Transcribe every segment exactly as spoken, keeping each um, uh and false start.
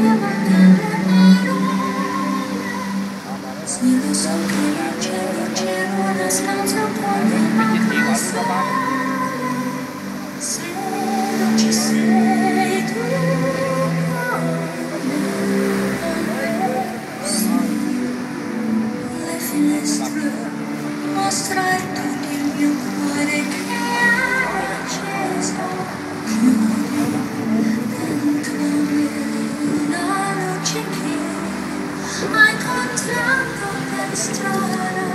Sì, lo so che non c'è, non c'è una stanza buona, ma se non ci sei tu, le finestre mostra tutto il mio cuore che è acceso, dentro me una luce che hai incontrato per strada.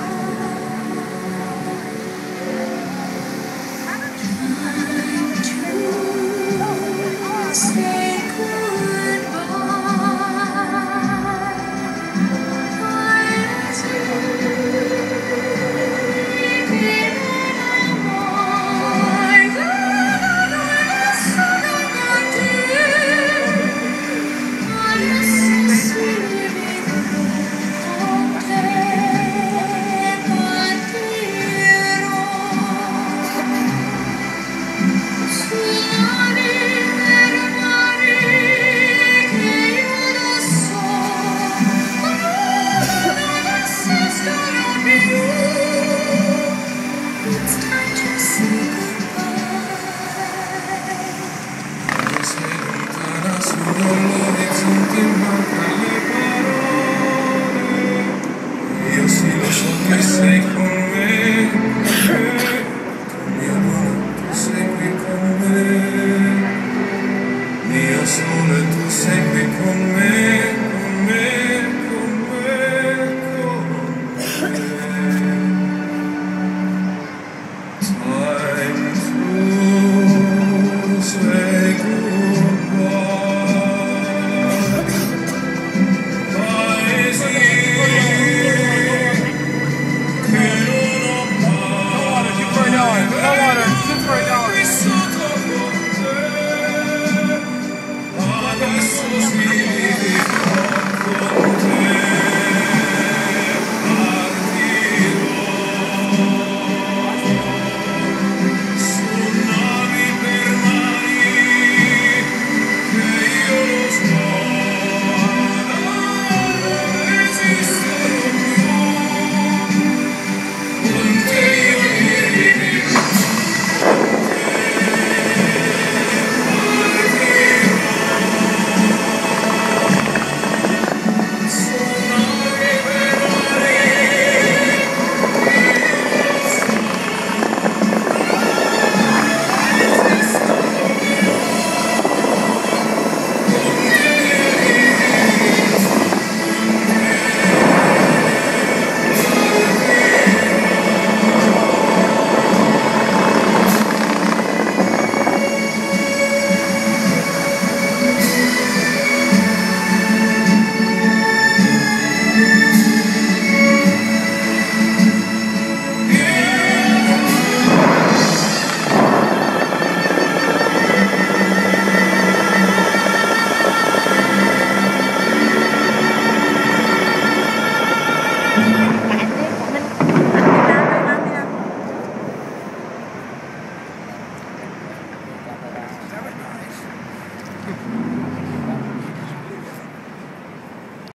Sull'orizzonte mancano le parole, io sì lo so che sei con me, mia luna tu sei qui con me, mio sole tu sei qui con me, con me, con me, con me. Time to say goodbye. Adesso si